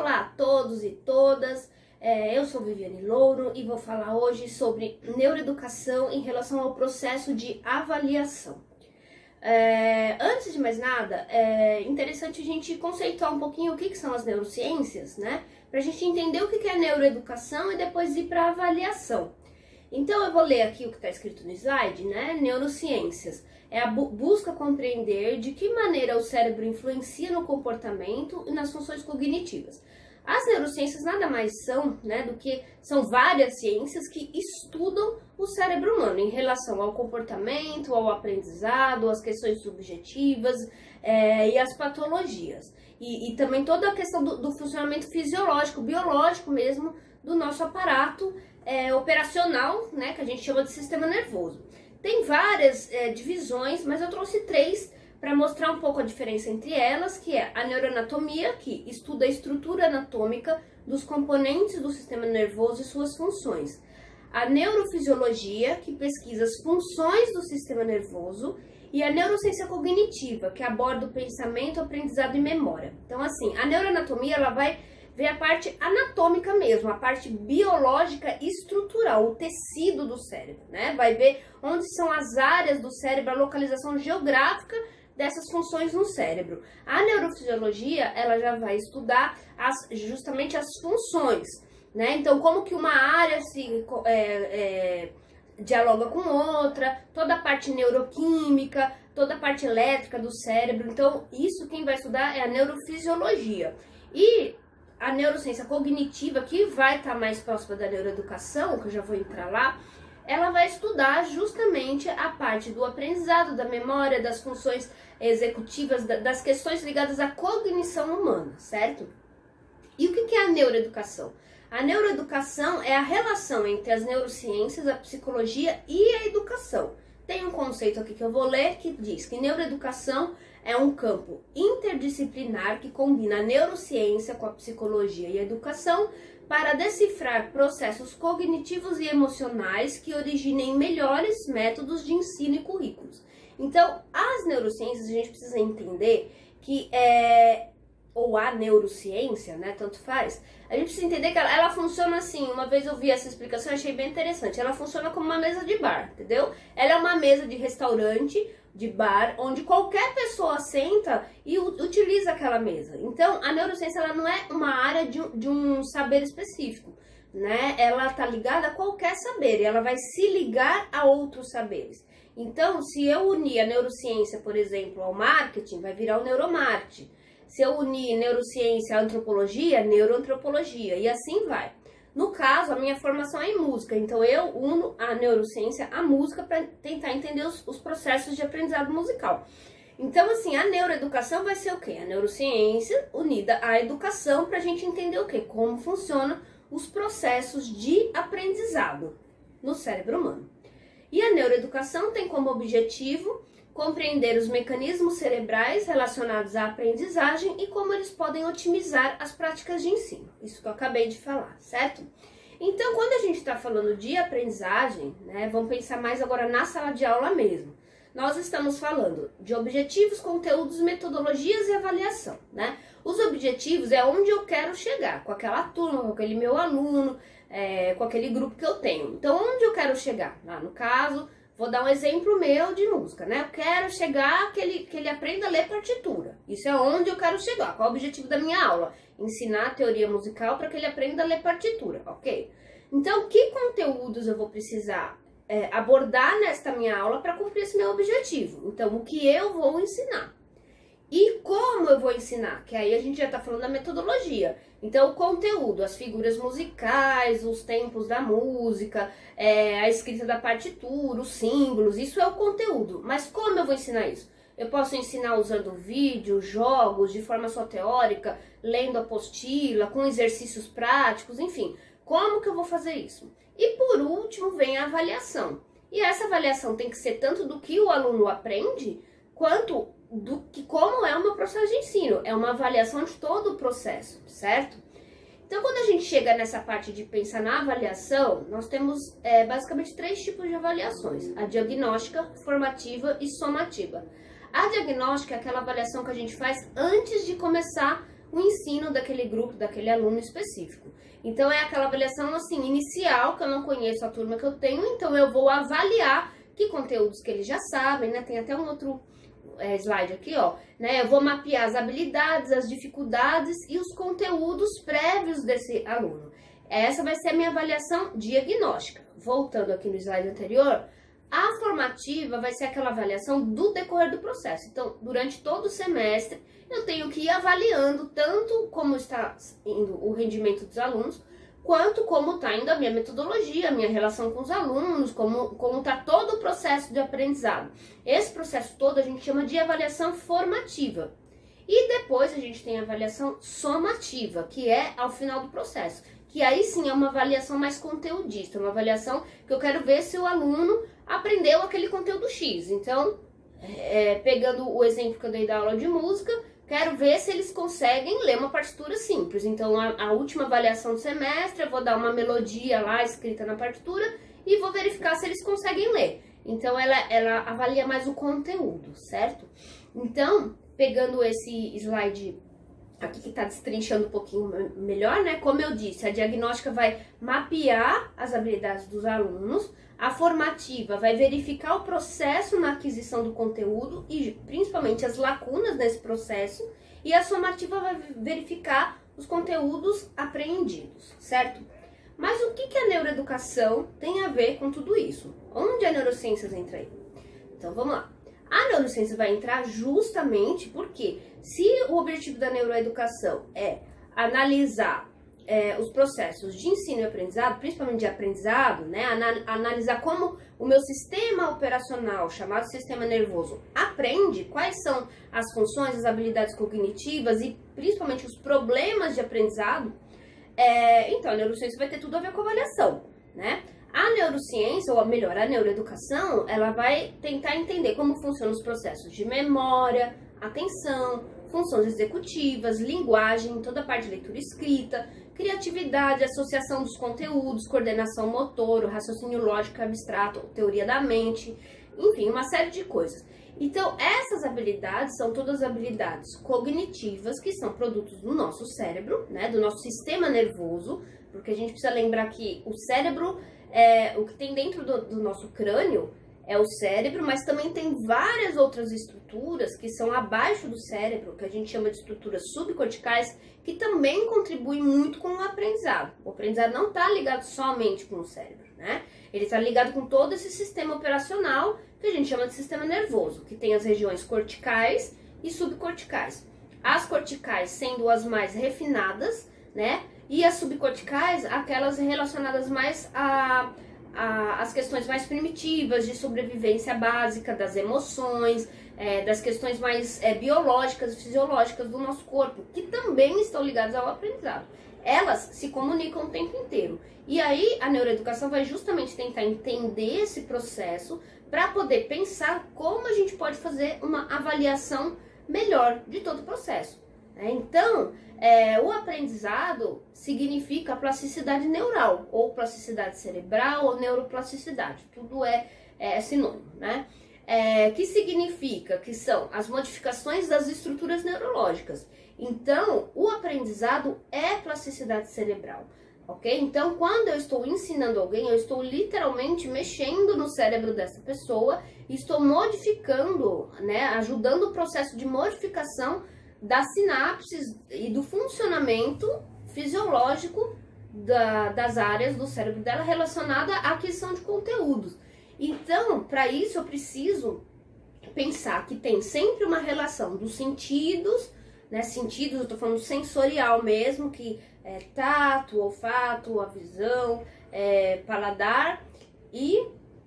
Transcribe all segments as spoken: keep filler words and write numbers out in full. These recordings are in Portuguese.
Olá a todos e todas, é, eu sou Viviane Louro e vou falar hoje sobre neuroeducação em relação ao processo de avaliação. É, antes de mais nada, é interessante a gente conceituar um pouquinho o que, que são as neurociências, né? Para a gente entender o que, que é neuroeducação e depois ir para a avaliação. Então eu vou ler aqui o que está escrito no slide, né? Neurociências é a bu busca compreender de que maneira o cérebro influencia no comportamento e nas funções cognitivas. As neurociências nada mais são, né, do que são várias ciências que estudam o cérebro humano em relação ao comportamento, ao aprendizado, às questões subjetivas é, e às patologias. E, e também toda a questão do, do funcionamento fisiológico, biológico mesmo, do nosso aparato é, operacional, né, que a gente chama de sistema nervoso. Tem várias é, divisões, mas eu trouxe três para mostrar um pouco a diferença entre elas, que é a neuroanatomia, que estuda a estrutura anatômica dos componentes do sistema nervoso e suas funções. A neurofisiologia, que pesquisa as funções do sistema nervoso. E a neurociência cognitiva, que aborda o pensamento, aprendizado e memória. Então, assim, a neuroanatomia, ela vai ver a parte anatômica mesmo, a parte biológica e estrutural, o tecido do cérebro, né? Vai ver onde são as áreas do cérebro, a localização geográfica dessas funções no cérebro. A neurofisiologia, ela já vai estudar as, justamente as funções, né? Então, como que uma área se é, é, dialoga com outra, toda a parte neuroquímica, toda a parte elétrica do cérebro. Então, isso quem vai estudar é a neurofisiologia. E a neurociência cognitiva, que vai estar mais próxima da neuroeducação, que eu já vou entrar lá, ela vai estudar justamente a parte do aprendizado, da memória, das funções executivas, das questões ligadas à cognição humana, certo? E o que é a neuroeducação? A neuroeducação é a relação entre as neurociências, a psicologia e a educação. Tem um conceito aqui que eu vou ler que diz que neuroeducação é um campo interdisciplinar que combina a neurociência com a psicologia e a educação para decifrar processos cognitivos e emocionais que originem melhores métodos de ensino e currículos. Então, as neurociências, a gente precisa entender que é... ou a neurociência, né, tanto faz, a gente precisa entender que ela, ela funciona assim. Uma vez eu vi essa explicação e achei bem interessante. Ela funciona como uma mesa de bar, entendeu? Ela é uma mesa de restaurante, de bar, onde qualquer pessoa senta e utiliza aquela mesa. Então, a neurociência, ela não é uma área de, de um saber específico, né? Ela tá ligada a qualquer saber e ela vai se ligar a outros saberes. Então, se eu unir a neurociência, por exemplo, ao marketing, vai virar o neuromarketing. Se eu unir neurociência à antropologia, neuroantropologia, e assim vai. No caso, a minha formação é em música, então eu uno a neurociência à música para tentar entender os, os processos de aprendizado musical. Então, assim, a neuroeducação vai ser o quê? A neurociência unida à educação para a gente entender o quê? Como funcionam os processos de aprendizado no cérebro humano. E a neuroeducação tem como objetivo compreender os mecanismos cerebrais relacionados à aprendizagem e como eles podem otimizar as práticas de ensino. Isso que eu acabei de falar, certo? Então, quando a gente está falando de aprendizagem, né, vamos pensar mais agora na sala de aula mesmo. Nós estamos falando de objetivos, conteúdos, metodologias e avaliação, né? Os objetivos é onde eu quero chegar, com aquela turma, com aquele meu aluno, é, com aquele grupo que eu tenho. Então, onde eu quero chegar? Ah, no caso, vou dar um exemplo meu de música, né? Eu quero chegar que ele, que ele aprenda a ler partitura. Isso é onde eu quero chegar. Qual é o objetivo da minha aula? Ensinar a teoria musical para que ele aprenda a ler partitura, ok? Então, que conteúdos eu vou precisar é, abordar nesta minha aula para cumprir esse meu objetivo? Então, o que eu vou ensinar? E como eu vou ensinar? Que aí a gente já está falando da metodologia. Então, o conteúdo, as figuras musicais, os tempos da música, é, a escrita da partitura, os símbolos, isso é o conteúdo. Mas como eu vou ensinar isso? Eu posso ensinar usando vídeo, jogos, de forma só teórica, lendo apostila, com exercícios práticos, enfim. Como que eu vou fazer isso? E por último vem a avaliação. E essa avaliação tem que ser tanto do que o aluno aprende, quanto do que como é o meu processo de ensino. É uma avaliação de todo o processo, certo? Então, quando a gente chega nessa parte de pensar na avaliação, nós temos é, basicamente três tipos de avaliações: a diagnóstica, formativa e somativa. A diagnóstica é aquela avaliação que a gente faz antes de começar o ensino daquele grupo, daquele aluno específico. Então é aquela avaliação assim, inicial, que eu não conheço a turma que eu tenho, então eu vou avaliar que conteúdos que eles já sabem, né? Tem até um outro é, slide aqui, ó, né? Eu vou mapear as habilidades, as dificuldades e os conteúdos prévios desse aluno. Essa vai ser a minha avaliação diagnóstica. Voltando aqui no slide anterior, a formativa vai ser aquela avaliação do decorrer do processo. Então, durante todo o semestre, eu tenho que ir avaliando tanto como está indo o rendimento dos alunos, quanto como está indo a minha metodologia, a minha relação com os alunos, como como está todo o processo de aprendizado. Esse processo todo a gente chama de avaliação formativa. E depois a gente tem a avaliação somativa, que é ao final do processo. Que aí sim é uma avaliação mais conteudista, uma avaliação que eu quero ver se o aluno aprendeu aquele conteúdo X. Então, é, pegando o exemplo que eu dei da aula de música, quero ver se eles conseguem ler uma partitura simples. Então, a, a última avaliação do semestre, eu vou dar uma melodia lá escrita na partitura e vou verificar se eles conseguem ler. Então, ela, ela avalia mais o conteúdo, certo? Então, pegando esse slide aqui que está destrinchando um pouquinho melhor, né? Como eu disse, a diagnóstica vai mapear as habilidades dos alunos, a formativa vai verificar o processo na aquisição do conteúdo e principalmente as lacunas nesse processo, e a somativa vai verificar os conteúdos apreendidos, certo? Mas o que que a neuroeducação tem a ver com tudo isso? Onde a neurociências entra aí? Então vamos lá. A neurociência vai entrar justamente porque se o objetivo da neuroeducação é analisar é, os processos de ensino e aprendizado, principalmente de aprendizado, né, analisar como o meu sistema operacional, chamado sistema nervoso, aprende, quais são as funções, as habilidades cognitivas e principalmente os problemas de aprendizado, é, então a neurociência vai ter tudo a ver com avaliação, né? A neurociência, ou melhor, a neuroeducação, ela vai tentar entender como funcionam os processos de memória, atenção, funções executivas, linguagem, toda a parte de leitura e escrita, criatividade, associação dos conteúdos, coordenação motor, raciocínio lógico abstrato, teoria da mente, enfim, uma série de coisas. Então, essas habilidades são todas habilidades cognitivas que são produtos do nosso cérebro, né, do nosso sistema nervoso, porque a gente precisa lembrar que o cérebro, é, o que tem dentro do, do nosso crânio é o cérebro, mas também tem várias outras estruturas que são abaixo do cérebro, que a gente chama de estruturas subcorticais, que também contribuem muito com o aprendizado. O aprendizado não está ligado somente com o cérebro, né? Ele está ligado com todo esse sistema operacional que a gente chama de sistema nervoso, que tem as regiões corticais e subcorticais. As corticais sendo as mais refinadas, né? E as subcorticais, aquelas relacionadas mais a, a as questões mais primitivas de sobrevivência básica, das emoções, é, das questões mais é, biológicas e fisiológicas do nosso corpo, que também estão ligadas ao aprendizado. Elas se comunicam o tempo inteiro. E aí a neuroeducação vai justamente tentar entender esse processo para poder pensar como a gente pode fazer uma avaliação melhor de todo o processo. Então, é, o aprendizado significa plasticidade neural, ou plasticidade cerebral, ou neuroplasticidade. Tudo é, é sinônimo, né? É, que significa que são as modificações das estruturas neurológicas. Então, o aprendizado é plasticidade cerebral, ok? Então, quando eu estou ensinando alguém, eu estou literalmente mexendo no cérebro dessa pessoa, estou modificando, né, ajudando o processo de modificação das sinapses e do funcionamento fisiológico da, das áreas do cérebro dela relacionada à aquisição de conteúdos. Então, para isso eu preciso pensar que tem sempre uma relação dos sentidos, né, sentidos, eu tô falando sensorial mesmo, que é tato, olfato, a visão, é, paladar e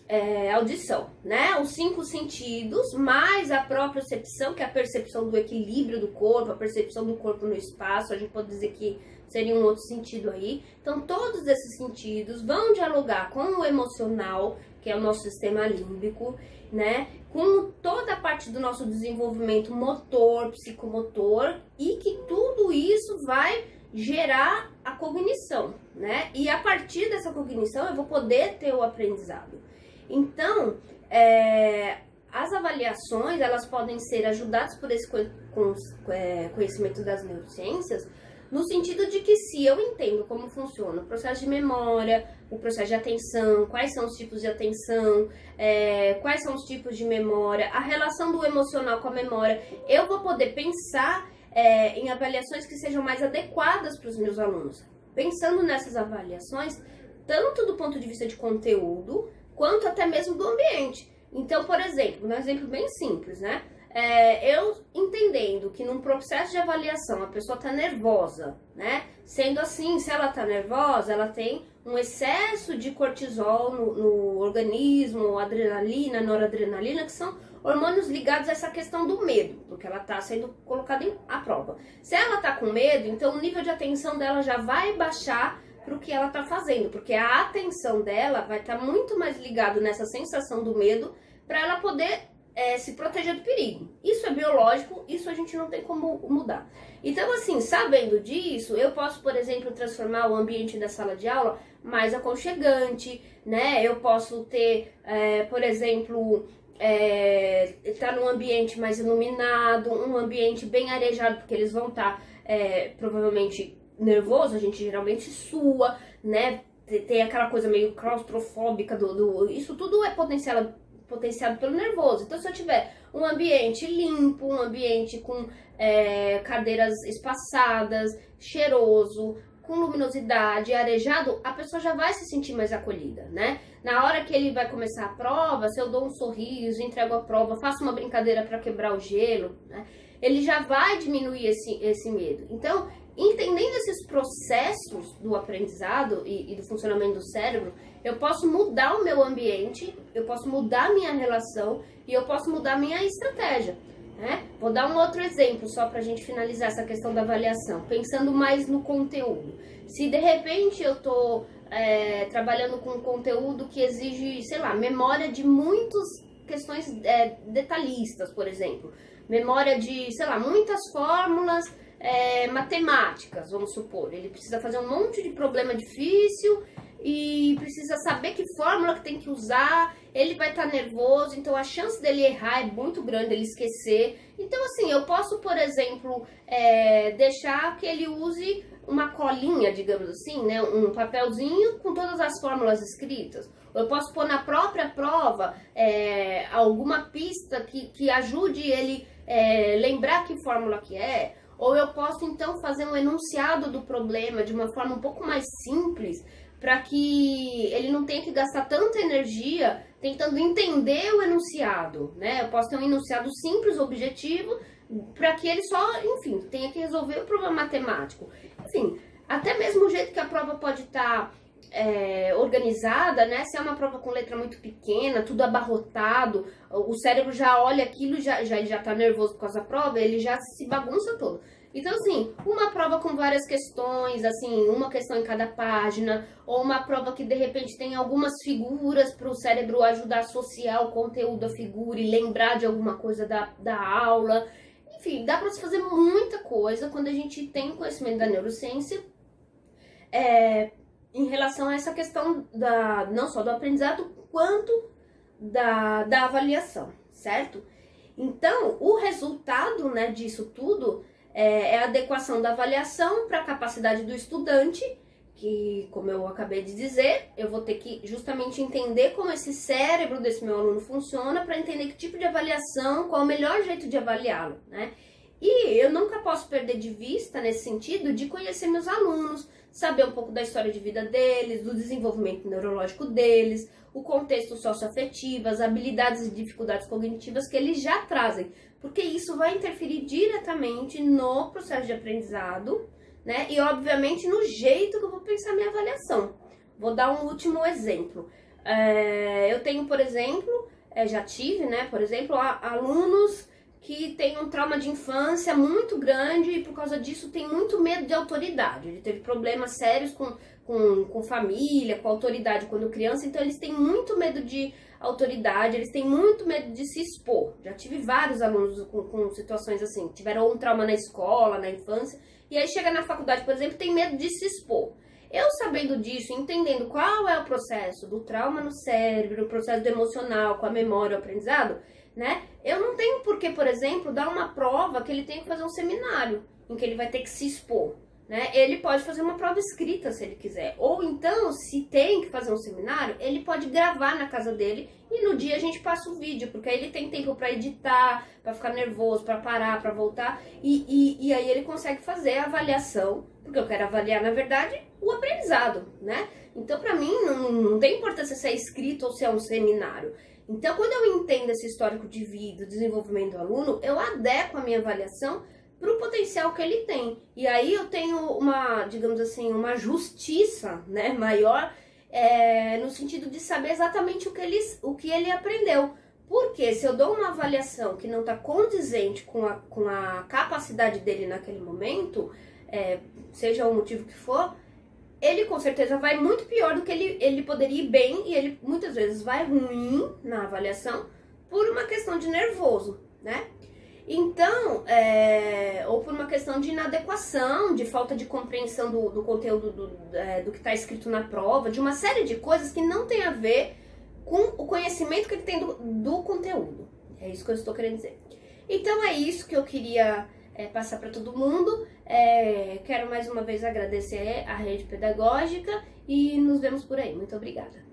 é, audição, né? Os cinco sentidos, mais a própria percepção, que é a percepção do equilíbrio do corpo, a percepção do corpo no espaço, a gente pode dizer que seria um outro sentido aí. Então, todos esses sentidos vão dialogar com o emocional, que é o nosso sistema límbico, né? Com toda a parte do nosso desenvolvimento motor, psicomotor, e que tudo isso vai gerar a cognição, né? E a partir dessa cognição eu vou poder ter o aprendizado. Então, é, as avaliações avaliações, elas podem ser ajudadas por esse conhecimento das neurociências, no sentido de que se eu entendo como funciona o processo de memória, o processo de atenção, quais são os tipos de atenção, é, quais são os tipos de memória, a relação do emocional com a memória, eu vou poder pensar é, em avaliações que sejam mais adequadas para os meus alunos. Pensando nessas avaliações, tanto do ponto de vista de conteúdo, quanto até mesmo do ambiente. Então, por exemplo, um exemplo bem simples, né? É, eu entendendo que num processo de avaliação a pessoa está nervosa, né? Sendo assim, se ela está nervosa, ela tem um excesso de cortisol no, no organismo, adrenalina, noradrenalina, que são hormônios ligados a essa questão do medo, porque ela está sendo colocada em, à prova. Se ela está com medo, então o nível de atenção dela já vai baixar para o que ela está fazendo, porque a atenção dela vai estar tá muito mais ligado nessa sensação do medo para ela poder É, se proteger do perigo. Isso é biológico, isso a gente não tem como mudar. Então, assim, sabendo disso, eu posso, por exemplo, transformar o ambiente da sala de aula mais aconchegante, né? Eu posso ter, é, por exemplo, é, estar num ambiente mais iluminado, um ambiente bem arejado, porque eles vão estar é, provavelmente nervosos, a gente geralmente sua, né? Tem aquela coisa meio claustrofóbica do, do isso tudo é potencial potenciado pelo nervoso. Então, se eu tiver um ambiente limpo, um ambiente com é, cadeiras espaçadas, cheiroso, com luminosidade, arejado, a pessoa já vai se sentir mais acolhida, né? Na hora que ele vai começar a prova, se eu dou um sorriso, entrego a prova, faço uma brincadeira para quebrar o gelo, né? Ele já vai diminuir esse, esse medo. Então, entendendo esses processos do aprendizado e, e do funcionamento do cérebro, eu posso mudar o meu ambiente, eu posso mudar a minha relação e eu posso mudar a minha estratégia, né? Vou dar um outro exemplo só para a gente finalizar essa questão da avaliação, pensando mais no conteúdo. Se de repente eu estou é, trabalhando com um conteúdo que exige, sei lá, memória de muitas questões é, detalhistas, por exemplo, memória de, sei lá, muitas fórmulas é, matemáticas, vamos supor, ele precisa fazer um monte de problema difícil e precisa saber que fórmula que tem que usar, ele vai estar nervoso, então a chance dele errar é muito grande, ele esquecer. Então, assim, eu posso, por exemplo, é, deixar que ele use uma colinha, digamos assim, né, um papelzinho com todas as fórmulas escritas. Eu posso pôr na própria prova é, alguma pista que, que ajude ele é, lembrar que fórmula que é. Ou eu posso, então, fazer um enunciado do problema de uma forma um pouco mais simples, para que ele não tenha que gastar tanta energia tentando entender o enunciado, né? Eu posso ter um enunciado simples, objetivo, para que ele só, enfim, tenha que resolver o problema matemático. Enfim, até mesmo o jeito que a prova pode estar é, organizada, né? Se é uma prova com letra muito pequena, tudo abarrotado, o cérebro já olha aquilo e já, já, já tá nervoso por causa da prova, ele já se bagunça todo. Então, assim, uma prova com várias questões, assim, uma questão em cada página, ou uma prova que, de repente, tem algumas figuras para o cérebro ajudar a associar o conteúdo à figura e lembrar de alguma coisa da, da aula. Enfim, dá para se fazer muita coisa quando a gente tem conhecimento da neurociência é, em relação a essa questão da, não só do aprendizado, quanto da, da avaliação, certo? Então, o resultado, né, disso tudo é a adequação da avaliação para a capacidade do estudante, que, como eu acabei de dizer, eu vou ter que justamente entender como esse cérebro desse meu aluno funciona para entender que tipo de avaliação, qual é o melhor jeito de avaliá-lo, né? E eu nunca posso perder de vista, nesse sentido, de conhecer meus alunos, saber um pouco da história de vida deles, do desenvolvimento neurológico deles, o contexto socioafetivo, as habilidades e dificuldades cognitivas que eles já trazem, porque isso vai interferir diretamente no processo de aprendizado, né? E, obviamente, no jeito que eu vou pensar minha avaliação. Vou dar um último exemplo. É, eu tenho, por exemplo, é, já tive, né, por exemplo, alunos que têm um trauma de infância muito grande e por causa disso tem muito medo de autoridade. Ele teve problemas sérios com, com, com família, com autoridade quando criança, então eles têm muito medo de autoridade, eles têm muito medo de se expor. Já tive vários alunos com, com situações assim, tiveram um trauma na escola, na infância, e aí chega na faculdade, por exemplo, tem medo de se expor. Eu sabendo disso, entendendo qual é o processo do trauma no cérebro, o processo do emocional, com a memória, o aprendizado, né? Eu não tenho por que, por exemplo, dar uma prova que ele tem que fazer um seminário, em que ele vai ter que se expor, né? Ele pode fazer uma prova escrita se ele quiser. Ou então, se tem que fazer um seminário, ele pode gravar na casa dele e no dia a gente passa o vídeo, porque aí ele tem tempo para editar, para ficar nervoso, para parar, para voltar, e, e, e aí ele consegue fazer a avaliação, porque eu quero avaliar, na verdade, o aprendizado, né? Então, para mim, não, não tem importância se é escrito ou se é um seminário. Então, quando eu entendo esse histórico de vida, desenvolvimento do aluno, eu adequo a minha avaliação para o potencial que ele tem. E aí eu tenho uma, digamos assim, uma justiça, né, maior, é, no sentido de saber exatamente o que, ele, o que ele aprendeu. Porque se eu dou uma avaliação que não está condizente com a, com a capacidade dele naquele momento, é, seja o motivo que for, ele com certeza vai muito pior do que ele, ele poderia ir bem, e ele muitas vezes vai ruim na avaliação por uma questão de nervoso, né? Então, é, ou por uma questão de inadequação, de falta de compreensão do, do conteúdo do, é, do que está escrito na prova, de uma série de coisas que não tem a ver com o conhecimento que ele tem do, do conteúdo. É isso que eu estou querendo dizer. Então é isso que eu queria é, passar para todo mundo. É, quero mais uma vez agradecer a Rede Pedagógica e nos vemos por aí. Muito obrigada.